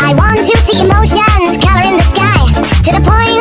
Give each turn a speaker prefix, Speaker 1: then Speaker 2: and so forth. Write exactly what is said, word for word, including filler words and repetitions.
Speaker 1: I want to see emotions color in the sky, to the point